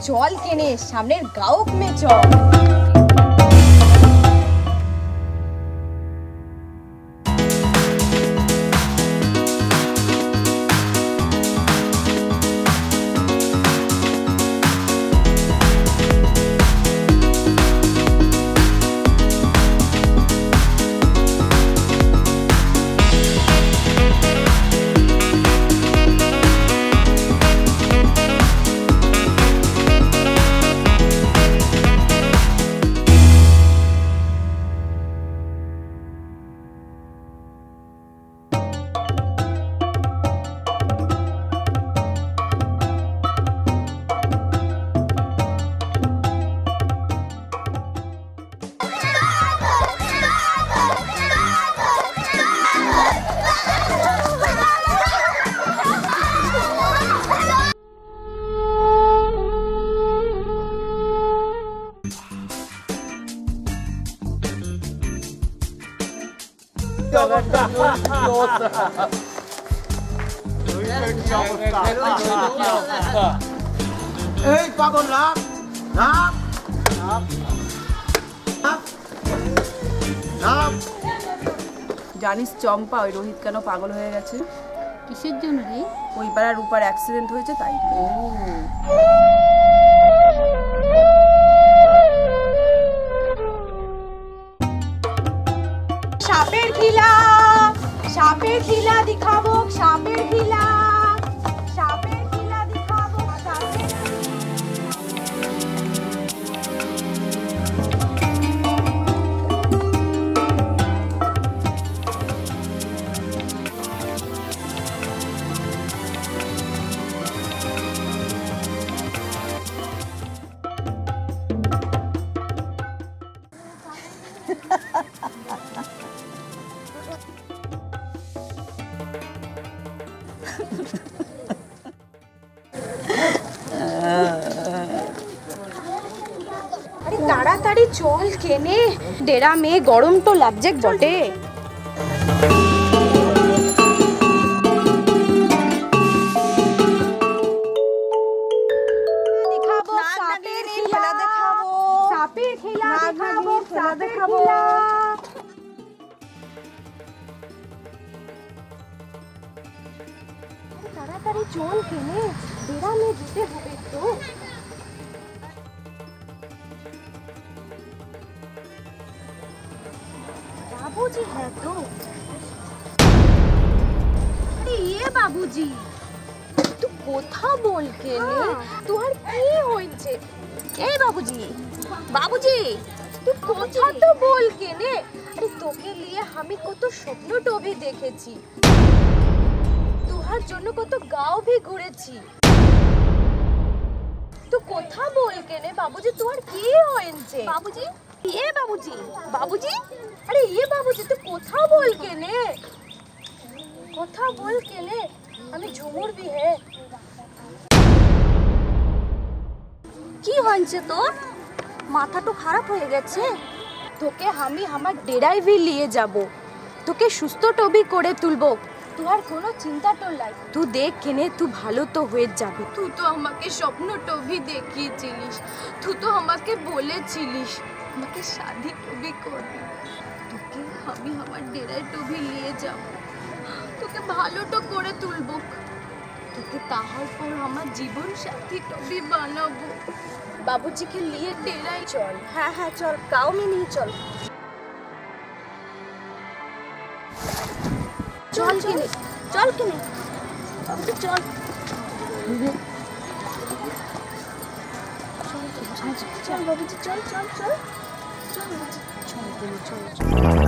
চল কেনে সামনের গাওক মে চল। এই পাগল রাখ রাখ রাখ। জানিস চম্পা ওই রোহিত কেন পাগল হয়ে গেছে? কিসের জন্য রে? ওই পাড়ার রূপার অ্যাক্সিডেন্ট হয়েছে তাই। ও সাপের খিলা, সাপের খিলা দিখাবো, সাপের খিলা, সাপের খিলা দিখাবো, সাপের। আরে তাড়াতাড়ি চল কেনে, ডেরা মে গরম তো লাগছে বটে। দেখাবো সাপের খেলা, দেখাবো সাপের খেলা, দেখাবো সাপের খেলা। তাড়াতাড়ি চল কেনে, ডেরা মে যেতে হবে তো। बाबूजी है तो। अरे ये बाबूजी तू कोथा बोल के ने तुहार की होइছে? ए बाबूजी, बाबूजी तू कोथा तो बोल के ने। अरे তোকে लिए আমি কত স্বপ্ন টবি দেখেছি, तुहार জন্য কত গাঁও भी ঘুরেছি। तू कोथा बोल के ने बाबूजी तुहार की होइছে? बाबूजी ये बाबूजी, बाबूजी अरे ये बाबूजी तू कोथा बोल के ने, कोथा बोल के ने। हमें झुमुर भी है। কি হয়েছে তোর? মাথা তো খারাপ হয়ে গেছে। তোকে আমি আমার ডেরায় भी নিয়ে যাব, তোকে সুস্থ টবি করে তুলবো। তোর কোনো চিন্তা তো নাই। তুই দেখ কেনে, তুই ভালো তো হয়ে যাবি। তুই তো আমাকে স্বপ্ন টবি দেখিয়েছিলিস, তুই তো আমাকে বলেছিলিস আমাকে শাদি টবি করবি। তোকে আমি আমার ডেরায় টবি নিয়ে যাব, তোকে ভালো তো করে তুলবো, তোকে তারপর আমার জীবন সাথী টবি বানাবো। বাবুজিকে নিয়ে ডেরায় চল। হ্যাঁ হ্যাঁ চল, গাঁও में नहीं চল। চল কেনে, চল কেনে বাবুজি চল। চল বাবুজি চল চল চল চল বাবুজি চল কেনে চল চল।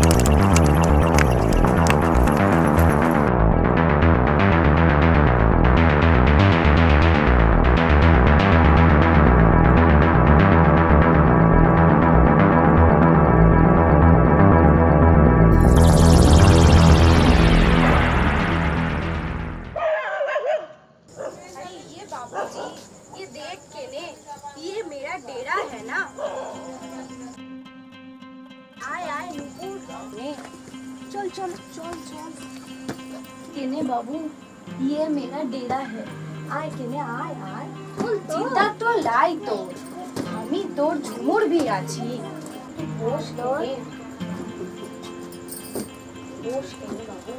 चल चल चल चल केने बाबू, ये मेरा डेरा है। आए केने, आए आए। চিন্তা তো লাই তোর, আমি তোর ঝুমুর ভি আছি। বস কেনে, বস কেনে বাবু।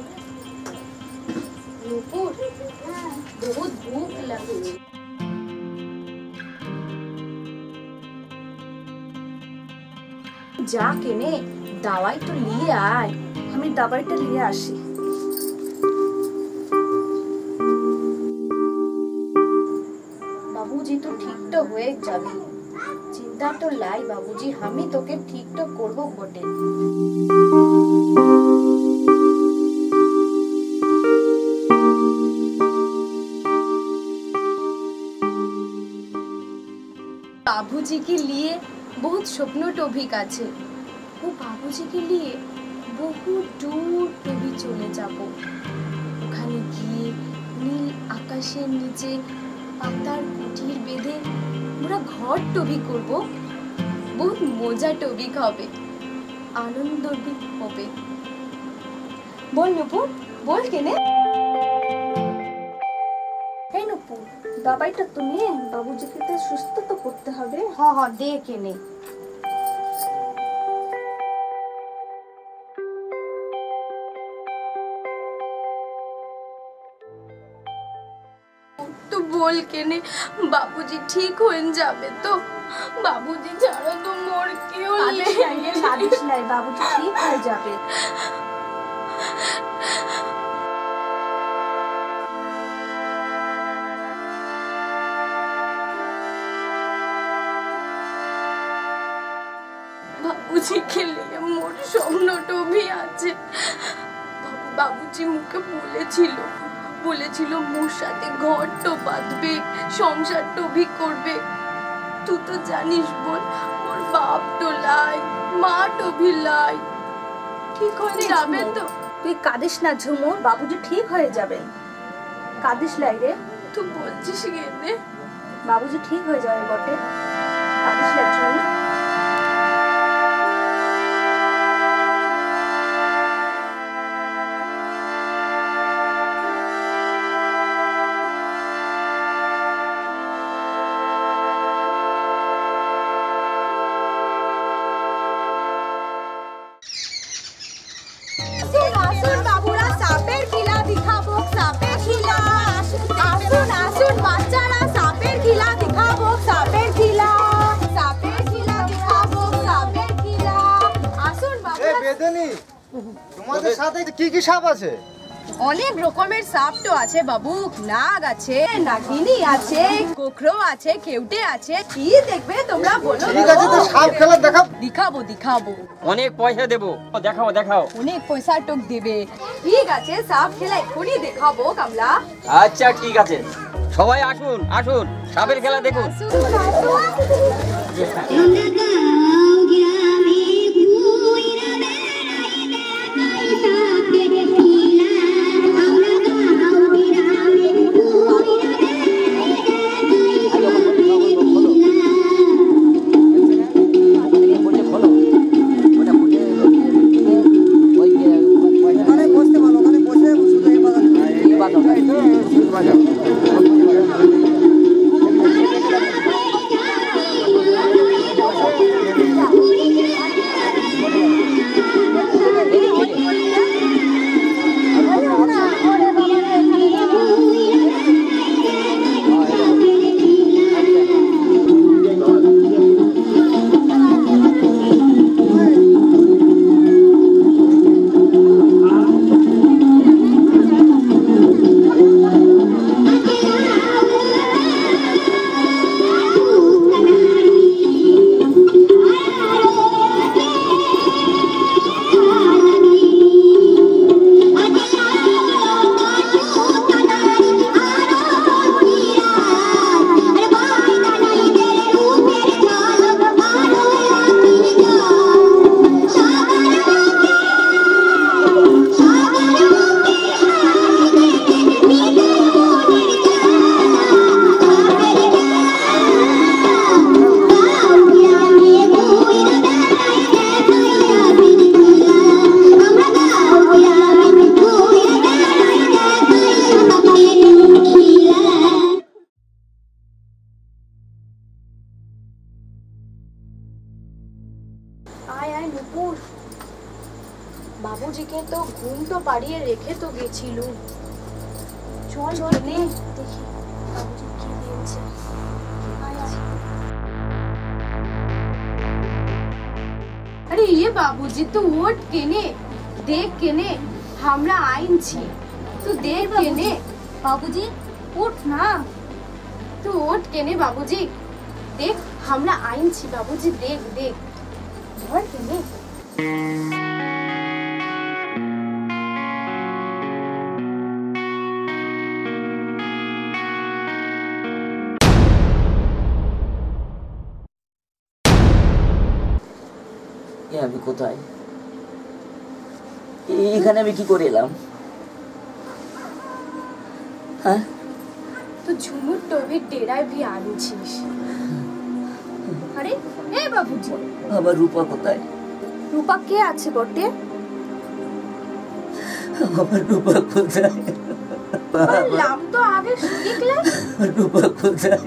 নুপুর, বহুত ভুক লাগছে। যা কেনে দাওয়াই তো নিয়ে আয়। আমি দাবাইটা নিয়ে আসি। বাবুজি তো ঠিক তো হয়ে যাবি, চিন্তা তো লাই বাবুজি, আমি তোকে ঠিক তো করবো বটে। बाबूजी के लिए बहुत स्वप्न टॉपिक আছে, ও বাবুজি के लिए বহুত দূর টবি চলে যাব। ওখানে গিয়ে নীল আকাশের নিচে পাতার কুটির বেঁধে আমরা ঘর টবি করব, বহুত মজা টবি হবে, আনন্দ হবে। বল নুপুর, বল কেনে। এই নুপুর, দাবাইটা তো নিয়ে বাবুজিকে তো সুস্থ তো করতে হবে। হ্যাঁ হ্যাঁ দে কেনে। তো বল কেনে, বাবুজি ঠিক হয়ে যাবে তো? বাবুজি ছাড়া তো মোর কেউ নেই। কাঁদিস নাই, বাবুজি ঠিক হয়ে যাবে। বাবুজি के लिए মোর স্বপ্নটা ভি আছে। বাবুজি মুখে বলেছিল মোর সাথে ঘরটা বাঁধবে, সংসারটা ভি করবে। তুই তো জানিস বল, মোর বাপ তো লাই, মা তো ভি লাই। ঠিক হয়ে যাবে তো? তুই কাঁদিস না ঝুমুর, বাবুজি ঠিক হয়ে যাবে। কাঁদিস লাই রে, তুই বলছিস কেনে? বাবুজি ঠিক হয়ে যাবে বটে। কাঁদিস লাই ঝুমুর। আসুন বাবুরা, সাপের খেলা দেখাবো, সাপের খেলা। আসুন আসুন বাচ্চারা, সাপের খেলা দেখাবো, সাপের খেলা। সাপের খেলা দেখাবো, সাপের খেলা। আসুন বাবুরা। এই বেদনি, তোমাদের সাথে কি কি সাপ আছে? অনেক রকমের সাপ তো আছে বাবু, নাগ আছে, নাগিনী আছে, কোকড়ো আছে, কেউটে আছে। কি দেখবে তোমরা বলো? ঠিক আছে, তো সাপ খেলা দেখাও। দেখাবো। অনেক পয়সা দেবো, দেখাও। অনেক পয়সা টোক দেবে। ঠিক আছে, সাপ খেলা এক্ষুনি দেখাবো কামলা। আচ্ছা ঠিক আছে, সবাই আসুন সাপের খেলা দেখুন। Thank you. বাবুজিকে তো ঘুম তো পাড়িয়ে রেখে তো গেছিল। চল চল নে দেখি বাবুজি কি দিয়েছে। अरे ये बाबूजी तू उठ केने देख केने हमरा आइन छी तू देख केने बाबूजी उठ ना तू उठ केने बाबूजी देख हमरा आइन छी बाबूजी देख देख उठ केने আমি কোথায়? এখানে আমি কি করে এলাম? হ্যাঁ तो झुमुर टोबी डेराय भी आनिছিস। अरे ए बाबूजी আবার রূপা কোথায়? रूपा के আছে বটে? আবার রূপা কোথায়? नाम तो आगे निकले রূপা কোথায়?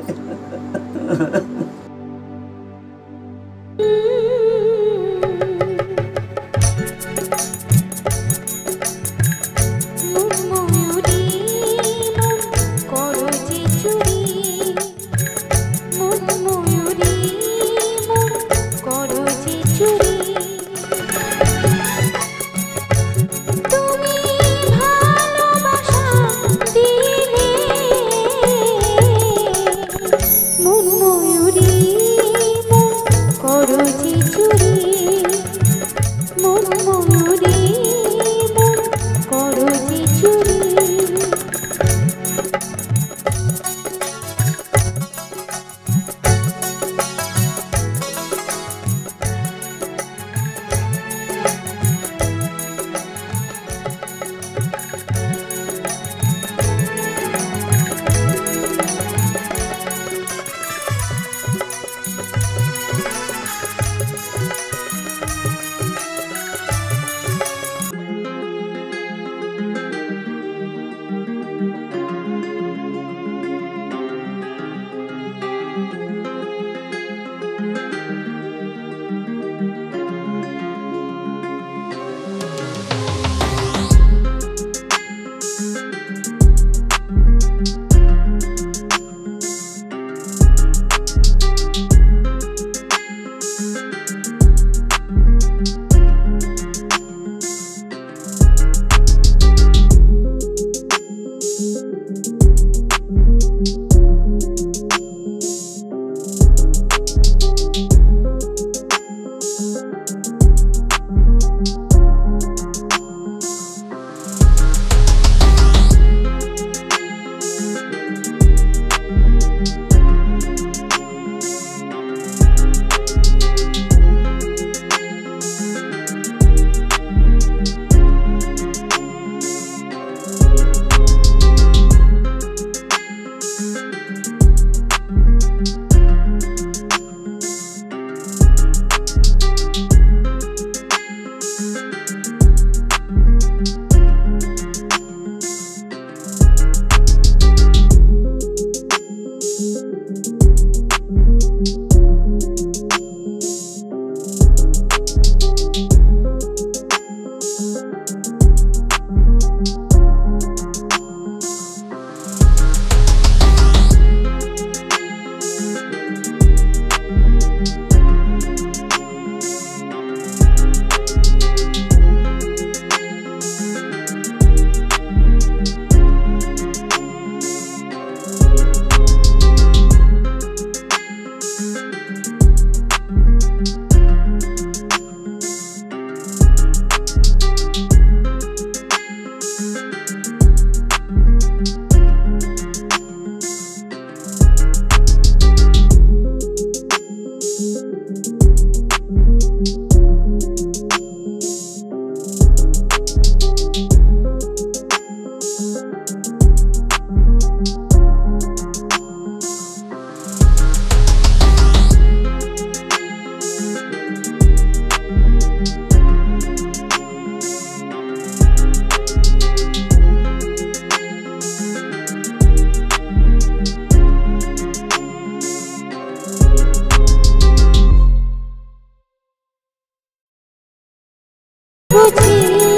বুঝি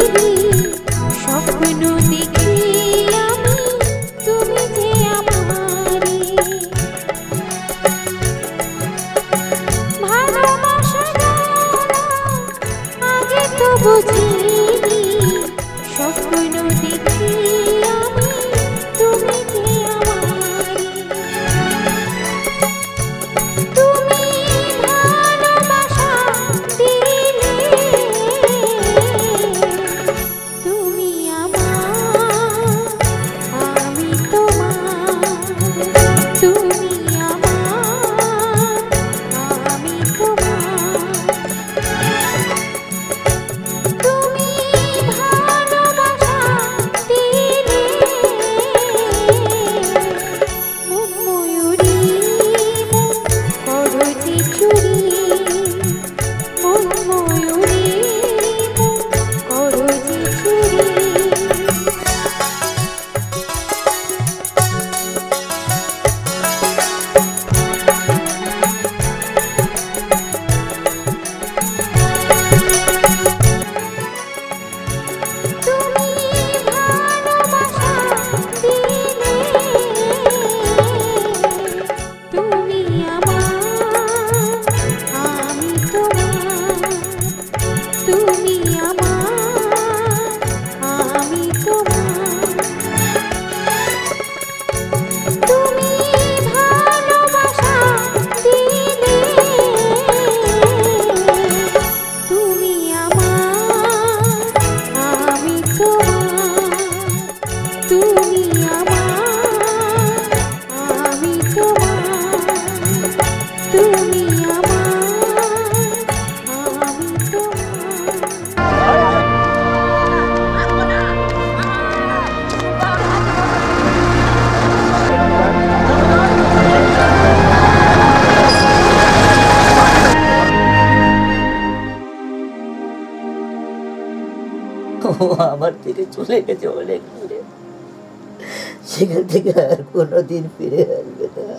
ও আমার থেকে চলে গেছে অনেক দূরে, সেখান থেকে আর কোনোদিন ফিরে আসবে না।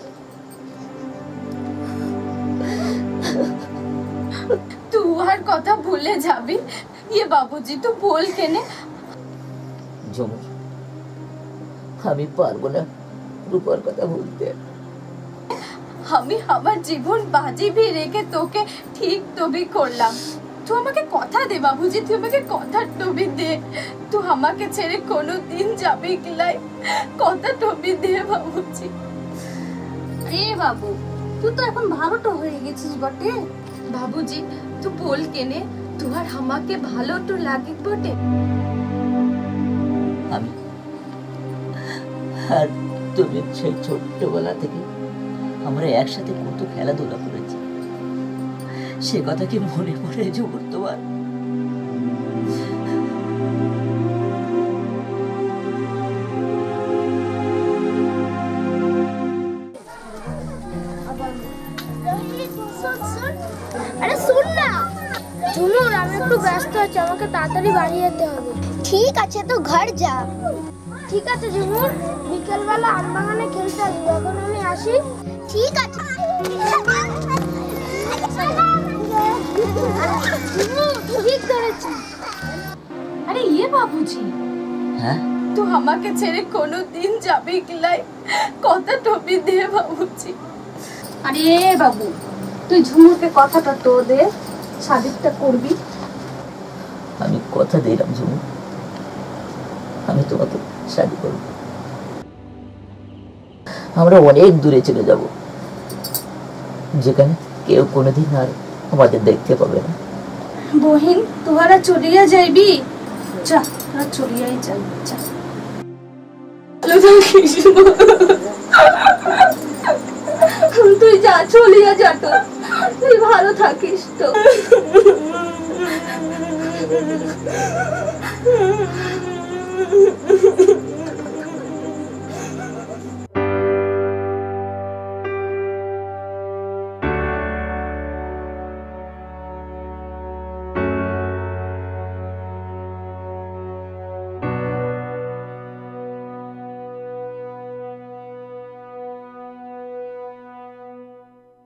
तू हर কথা ভুলে যাবি? ये बाबूजी तू बोल केने? ঝুমুর, আমি পারবো না রূপার কথা ভুলতে। আমি আমার জীবন বাজি भी রেখে তোকে ঠিক তবে করলাম। তুই আমাকে কথা দে বাবুজি, তুই আমাকে কথা টবি দে। তুই আমাকে ছেড়ে কোনোদিন যাবি কি লাই? কথা টবি দে বাবুজি। আরে বাবু, তুই তো এখন ভালোটা হয়ে গেছিস বটে। বাবুজি তুই বল কেনে তুই আর আমাকে ভালো তো লাগে বটে? আমি আর তুমি সেই ছোট্টবেলা থেকে আমরা একসাথে কত খেলাধুলা করেছি, সে কথা কি মনে পড়ে ঝুমুর তোমার? আরে শুন না ঝুমুর, আমি একটু ব্যস্ত আছি, আমাকে তাড়াতাড়ি বাড়ি যেতে হবে। ঠিক আছে, তো ঘর যা। ঠিক আছে ঝুমুর, বিকেলবেলা আমবাগানে খেলতে আসবো, এখন আমি আসি। ঠিক আছে। ঠিক করেছি। আরে ये बाबूजी, হ্যাঁ, তুই আমাকে ছেড়ে কোনোদিন যাবি কি লাই? কথা টবি দে বাবুজি। আরে বাবু, তুই ঝুমুরকে কথাটা তো দে, শাদিটা করবি। আমি কথা দিলাম ঝুমুর, আমি তোমাকে শাদি করব। আমরা অনেক দূরে চলে যাব, যেখানে কেউ কোনোদিন আর আমাদের দেখতে পাবে না। বহিন, তোহারা চলিয়া যাইবি? যা, তোরা চলিয়াই যাই, যা। তুই যা, চলিয়া যা, তো তুই ভালো থাকিস তো।